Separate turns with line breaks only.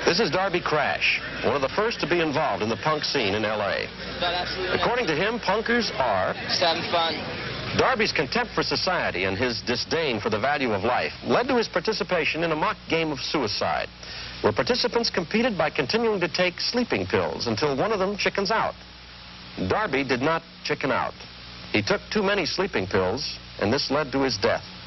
This is Darby Crash, one of the first to be involved in the punk scene in L.A. According to him, punkers are
just having fun.
Darby's contempt for society and his disdain for the value of life led to his participation in a mock game of suicide, where participants competed by continuing to take sleeping pills until one of them chickens out. Darby did not chicken out. He took too many sleeping pills, and this led to his death.